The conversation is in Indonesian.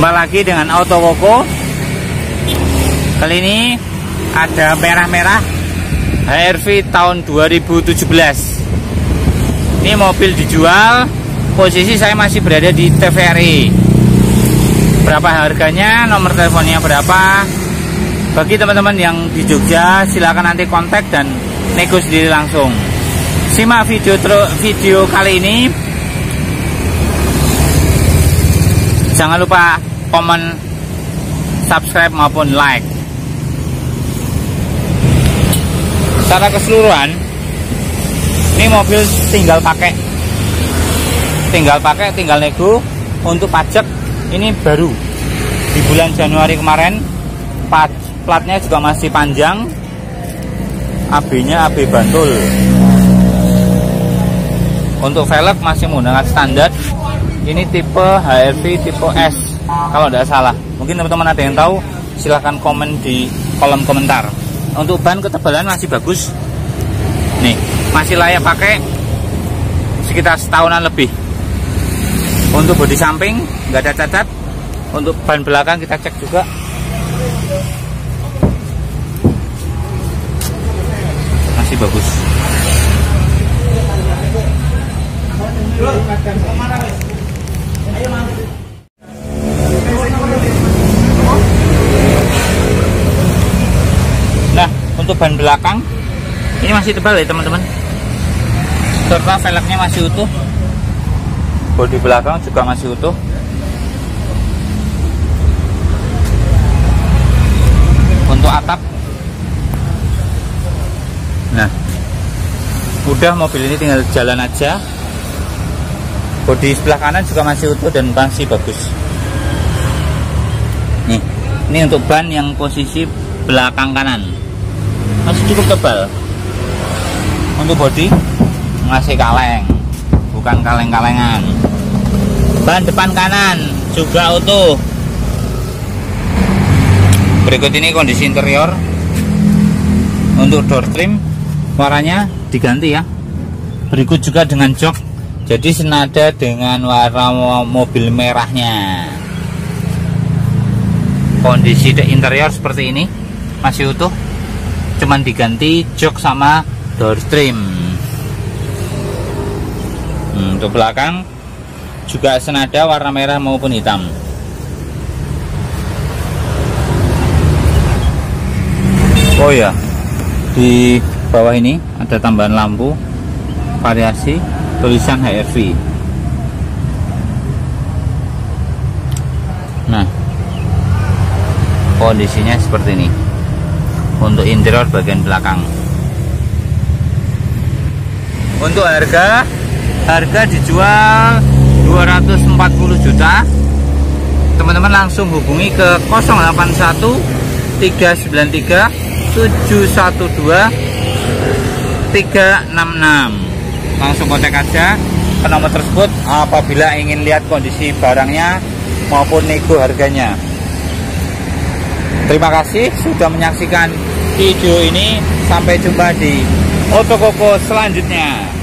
Jumpa lagi dengan Autokoko. Kali ini ada merah-merah HR-V tahun 2017. Ini mobil dijual. Posisi saya masih berada di TVRI. Berapa harganya, nomor teleponnya berapa? Bagi teman-teman yang di Jogja, silakan nanti kontak dan nego sendiri langsung. Simak video kali ini. Jangan lupa komen, subscribe maupun like. Secara keseluruhan, ini mobil tinggal nego. Untuk pajak ini baru di bulan Januari kemarin. Platnya juga masih panjang. AB-nya AB Bantul. Untuk velg masih menggunakan standar. Ini tipe HR-V tipe S kalau tidak salah. Mungkin teman-teman ada yang tahu, silahkan komen di kolom komentar. Untuk ban ketebalan masih bagus. Nih, masih layak pakai sekitar setahunan lebih. Untuk bodi samping nggak ada cacat. Untuk ban belakang kita cek juga. Masih bagus. Nah, untuk ban belakang ini masih tebal ya teman-teman, serta velgnya masih utuh. Bodi belakang juga masih utuh. Untuk atap, nah udah, mobil ini tinggal jalan aja. Bodi sebelah kanan juga masih utuh dan masih bagus. Nih, ini untuk ban yang posisi belakang kanan masih cukup tebal. Untuk bodi masih kaleng, bukan kaleng-kalengan. Ban depan kanan juga utuh. Berikut ini kondisi interior. Untuk door trim warnanya diganti ya. Berikut juga dengan jok. Jadi senada dengan warna mobil merahnya. Kondisi interior seperti ini, masih utuh. Cuman diganti jok sama door trim. Untuk belakang juga senada warna merah maupun hitam. Oh ya, di bawah ini ada tambahan lampu variasi tulisan HR-V. Nah, kondisinya seperti ini untuk interior bagian belakang. Untuk harga dijual 240 juta. Teman-teman langsung hubungi ke 081 393 712 366. Langsung kontak aja ke nomor tersebut apabila ingin lihat kondisi barangnya maupun nego harganya. Terima kasih sudah menyaksikan video ini. Sampai jumpa di Autokoko selanjutnya.